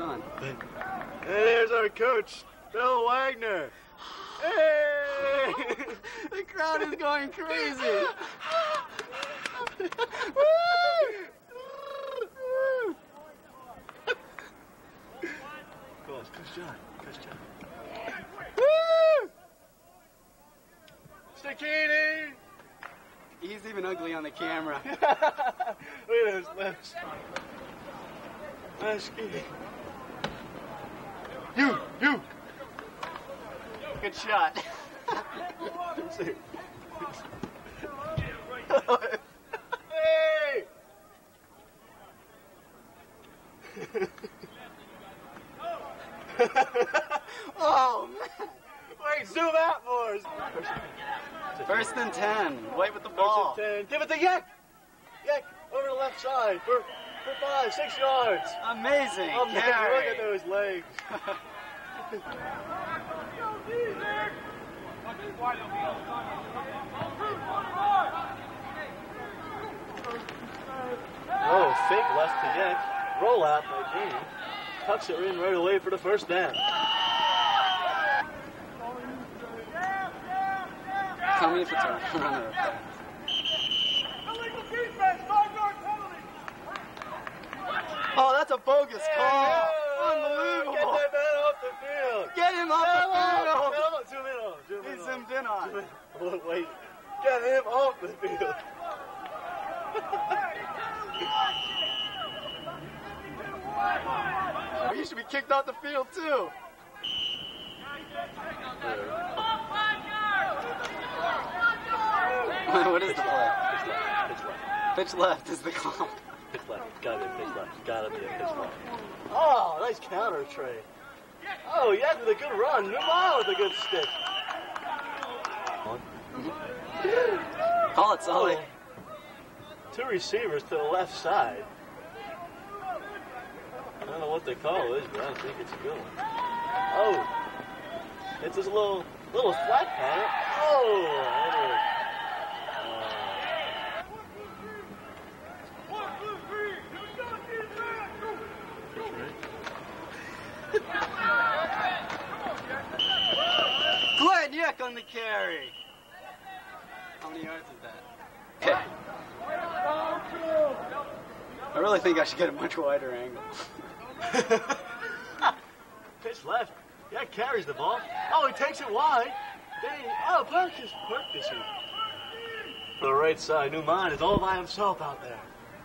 on? Hey, there's our coach, Bill Wagner. Hey! The crowd is going crazy. Good job. Woo! Stakini! He's even ugly on the camera. Look at those lips. Nice skiing. You! Good shot. Hey! Oh, man. Wait, zoom out for us. First and 10. White with the ball. First and 10. Give it to Yeck. Yeck, over the left side for 5, 6 yards. Amazing. Oh, man, carry. look at those legs. Oh, fake left to Yeck. Roll out by Jamie. Tucks it in right away for the first down. Tell me if it's a run or a pass. Oh, that's a bogus call. Unbelievable. Get that man off the field. Get him off the field. Zoom in on. He's zoomed in on. Oh, wait. Get him off the field. He should be kicked off the field, too. What is the play? Pitch left is the call. Pitch left. Gotta be a pitch left. Gotta be a pitch left. Oh, nice counter trade. Oh, yeah, with a good run. Newmile with a good stick. Call it, Sully. Oh, 2 receivers to the left side. I don't know what they call it, but I think it's a good one. Oh, it's this little flat pattern. Oh, Glenn Yeck on the carry. How many yards is that? Okay. I really think I should get a much wider angle. pitch left. Yeah, carries the ball. Oh, he takes it wide. Then Park is here. To the right side, Newmine is all by himself out there.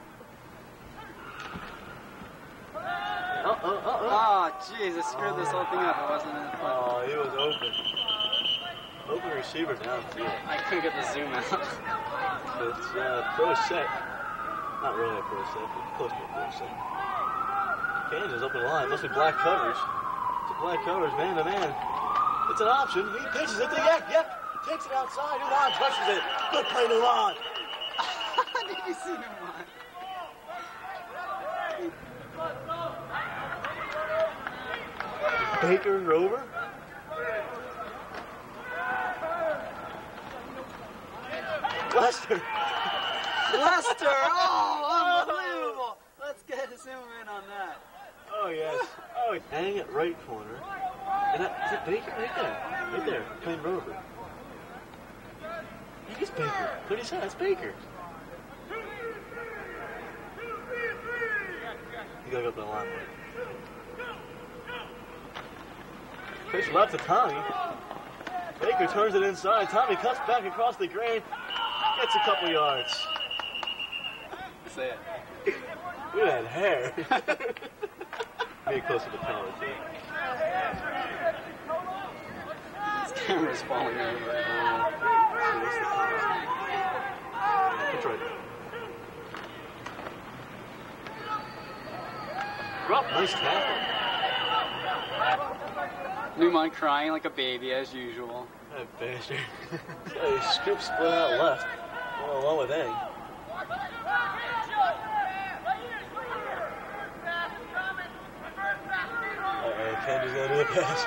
Oh, jeez, I screwed this whole thing up. It wasn't in the play. Oh, he was open. Open receiver downfield. I couldn't get the zoom out. It's pro set. Not really a pro set, but close to a pro set. Kansas open line. Must be black coverage. It's a black coverage, man to man. It's an option. He pitches it to Yeck. Yeck takes it outside. Newmine touches it. Good play, Newmine. Did you see Newmine? Baker Rover. Lester. Oh, unbelievable. Let's get a zoom in on that. Oh, yes. Oh, hang it right corner. And that, is it Baker? Right there. Playing Rover. I think it's Baker. 37. That's Baker. You gotta go up the line. Pitch left to Tommy. Baker turns it inside. Tommy cuts back across the grain. Gets a couple yards. Say it. Look at that hair. Get close to the penalty, too. This camera's falling over. That's right. Drop, nice tackle. Newmine crying like a baby as usual. That bastard. He scoop split out left. Along with Egg. Kendra's gonna do the pass.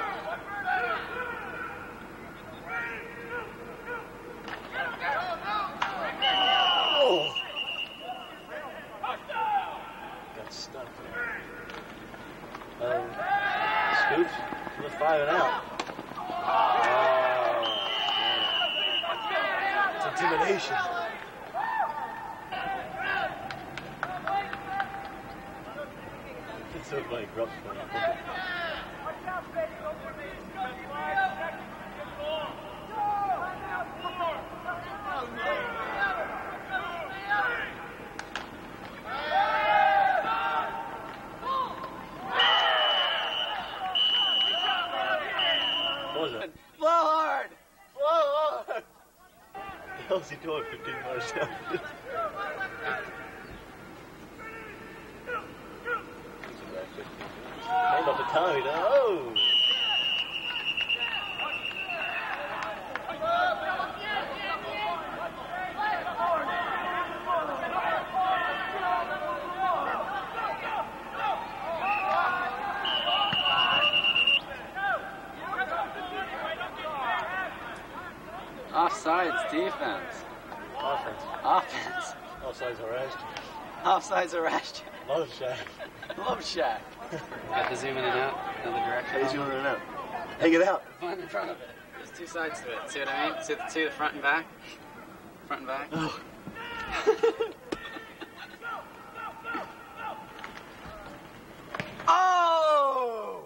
Oh! Got stuck there. Hoops. With 5 and out. Oh, man. It's intimidation. It's so like rough for him. What was that? Blow hard! Blow hard! What the hell is he doing 15 yards down? How about the Tommy now? Oh! Offsides defense. Offense. Offense. Offsides harassed. Offsides harassed you. Love Shack. Love Shack. Got to zoom in and out, another direction. How you zooming in and out? Hang it out. One in front of it. There's 2 sides to it. See what I mean? See the front and back? Front and back? Oh. Oh!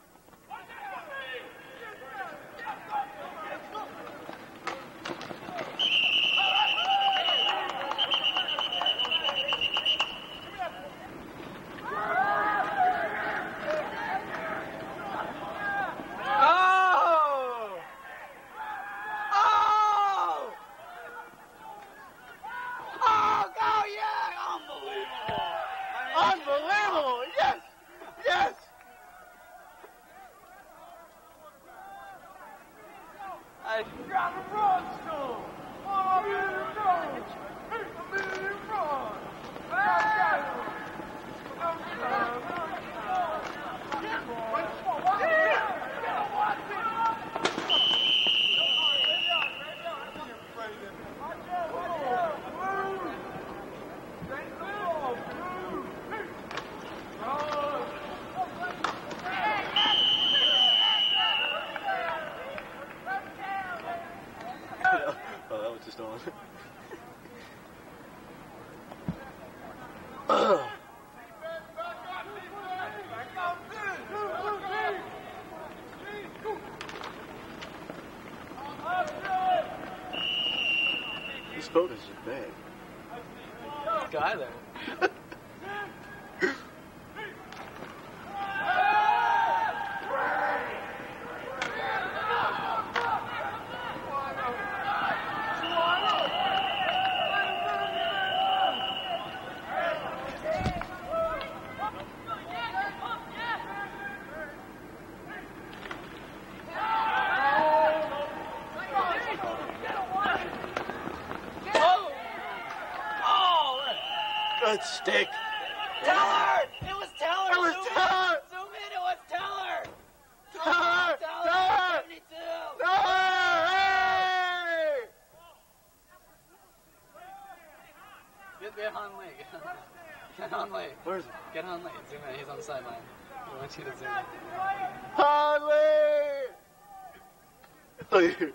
Unbelievable! Yes! Yes! I got a run, so Oh, that was just on. This boat is just bad. guy there. Good stick. Teller! It was Teller! It was Teller! Zoom in, it was Teller! Teller! Teller! 72! Hey! Get Hanley. Get Hanley. Where is he? Get Hanley. Zoom in. He's on the sideline. I want you to zoom in. Hanley! Look here.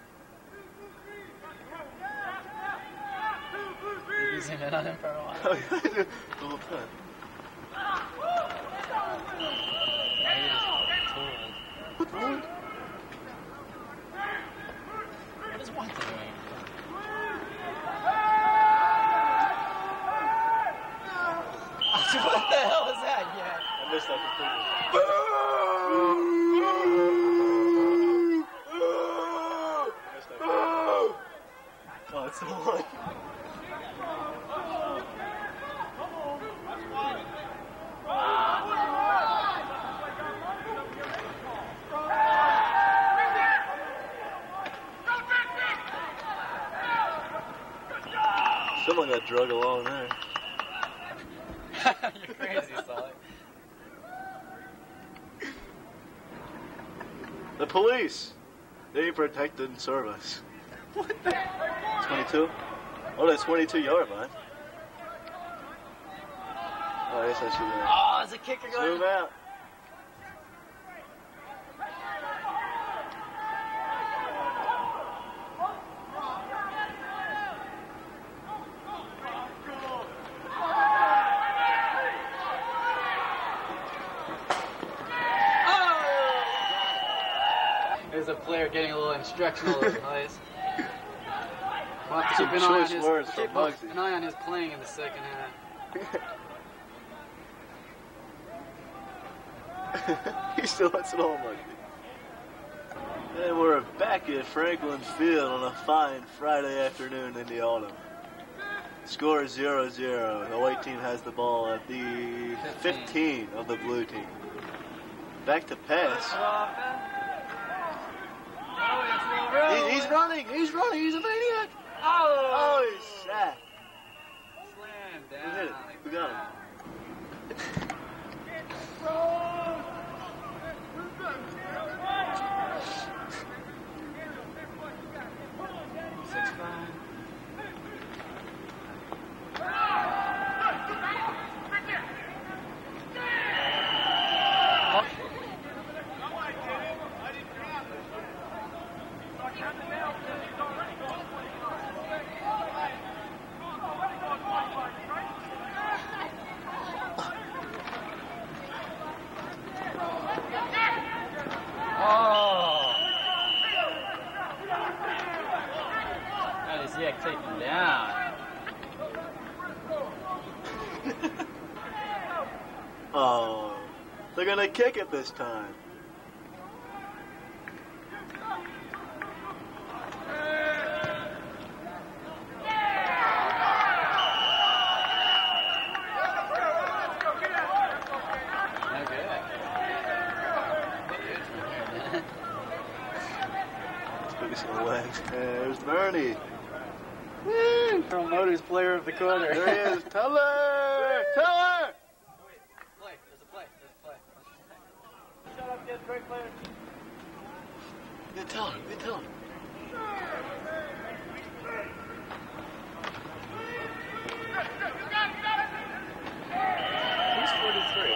You zoom in on him for a while. Oh, yeah, the whole time. What is White doing? What the hell was that? Yeah. I missed that completely. Oh, it's the one. Someone got drug along there. You're crazy, Sully. The police! They protect and serve us. What the? 22? Oh, that's 22-yard line. Oh, I guess I should Oh, it's a kicker going. zoom out. There's a player getting a little instructional advice. We'll have to keep an eye on his playing in the second half. He still lets it all Muggsy. And we're back at Franklin Field on a fine Friday afternoon in the autumn. Score is 0-0. The white team has the ball at the 15 of the blue team. Back to pass. He's running. He's a maniac. Oh, he's sacked. Slam We down. hit it. We got him. 6-5. Yeck taken down. Oh, they're gonna kick it this time. Let's focus on the legs. There's Bernie. Woo! Colonel Motors player of the quarter. There he is. Teller! Teller! Play. There's a play. Shut up, kid. Great player. Good Teller. Good Teller. Who's 43?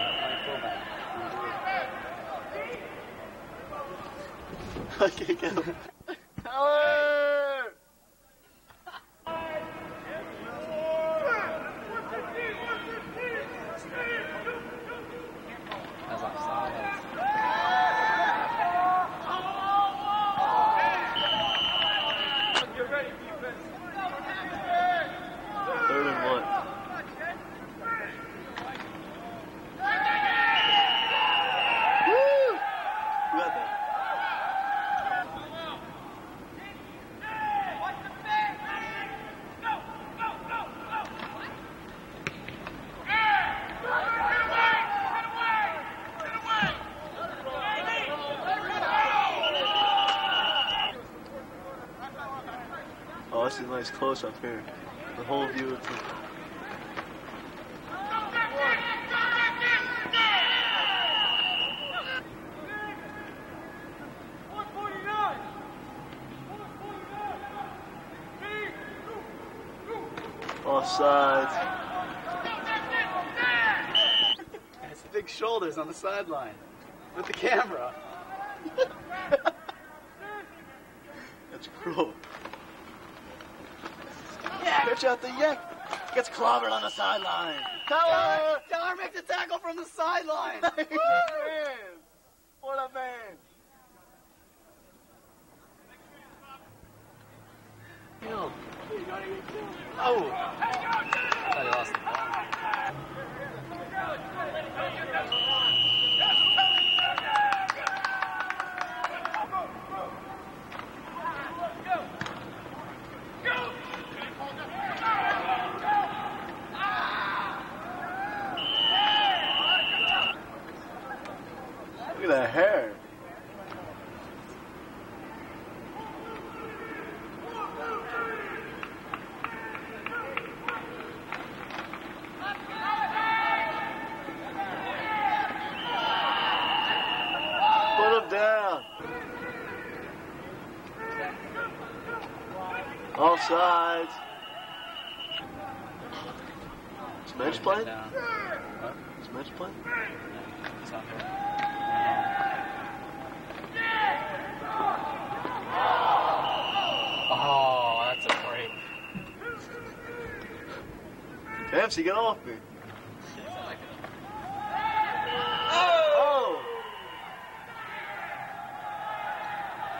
I can't get him. Teller! That's offside. Third and 1. Woo! You got that. Oh, this is a nice close-up here. The whole view of the... Offsides. It's the big shoulders on the sideline with the camera. That's cruel. Pitch out the Yeck. Gets clobbered on the sideline. Teller! Teller makes a tackle from the sideline. What a man! What a man! Killed. Oh! I thought he lost the ball. Look at that hair. Put him down. Offsides. Is Mitch playing? Is Mitch playing? Oh, that's a break. Dempsey, get off me. Oh!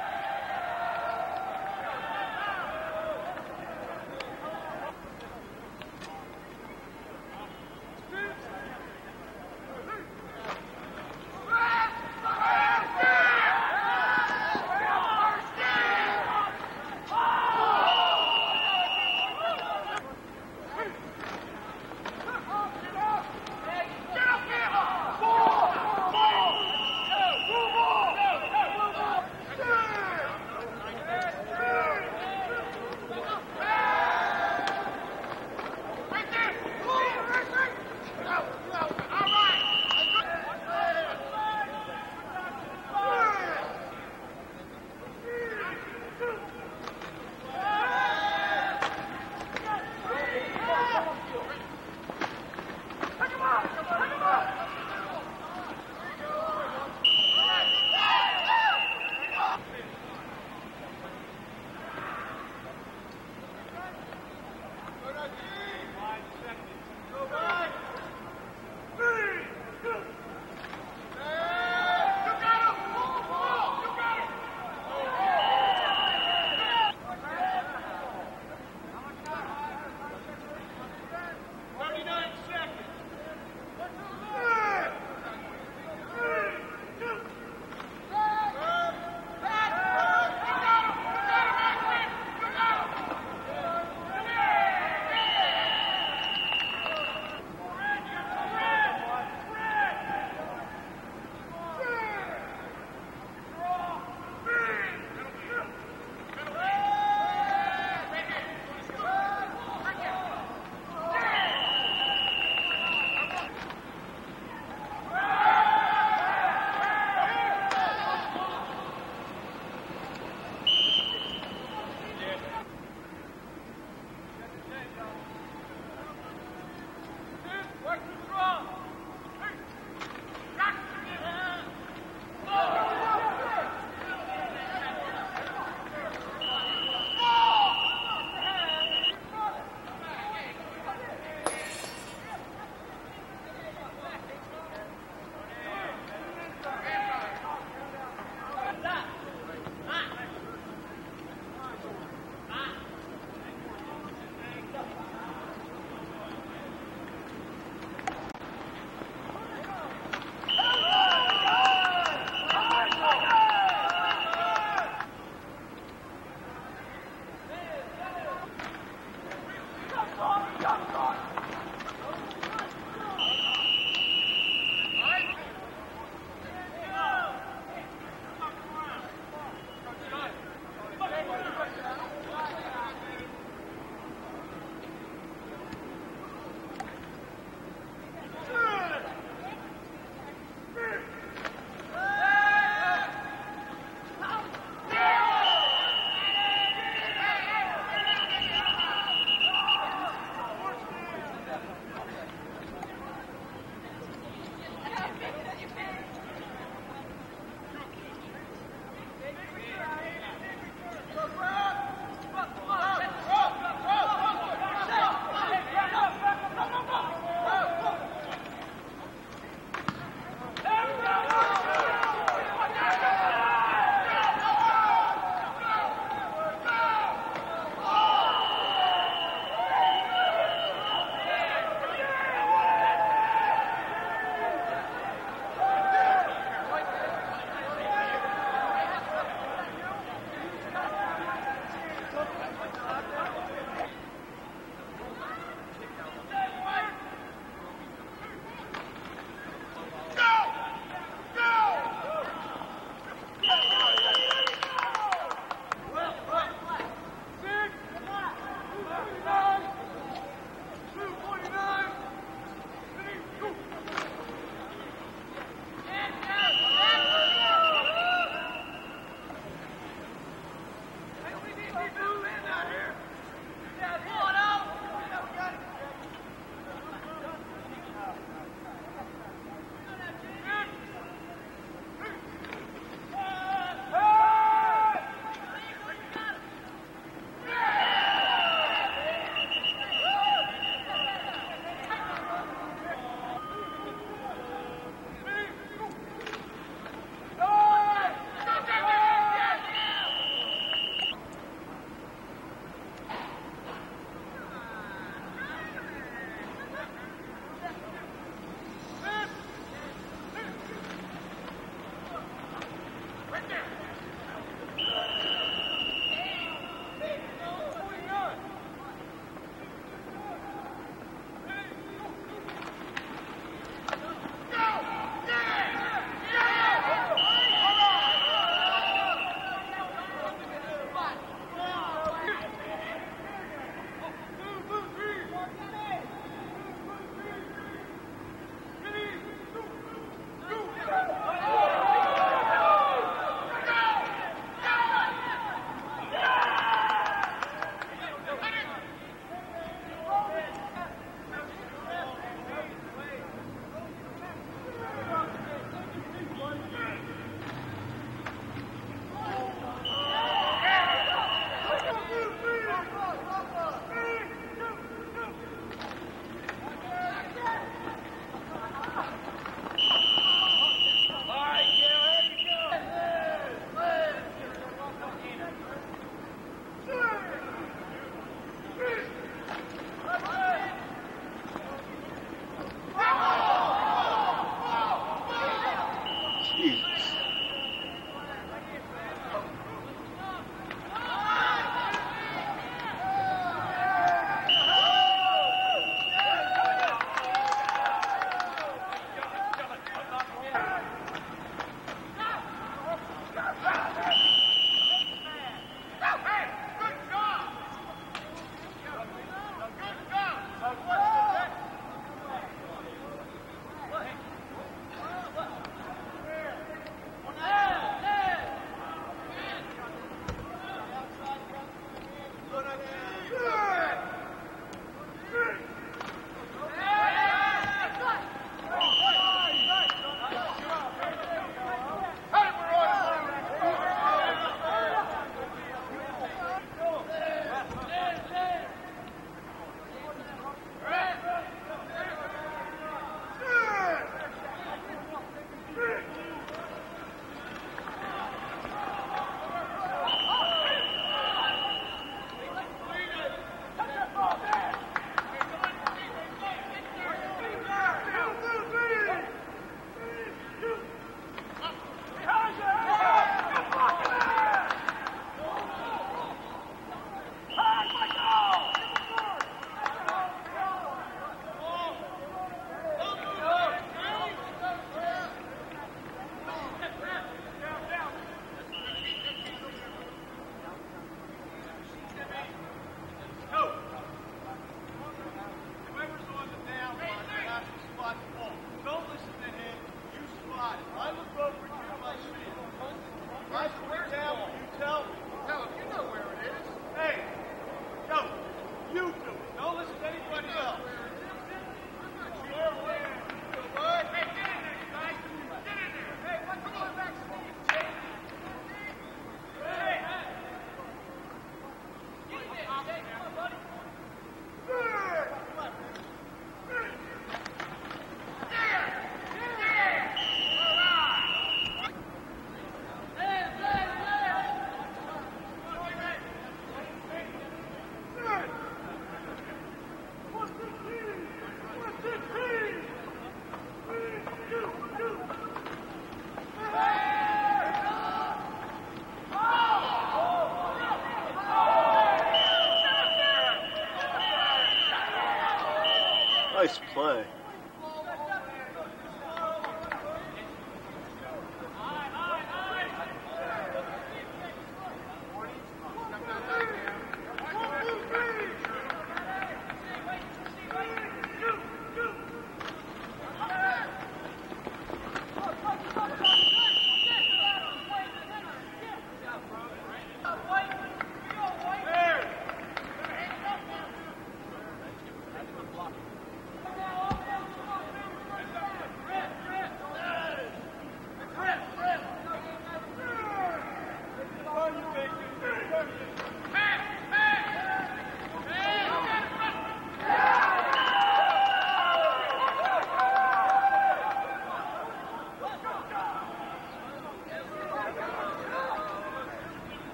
Nice play.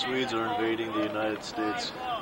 Swedes are invading the United States.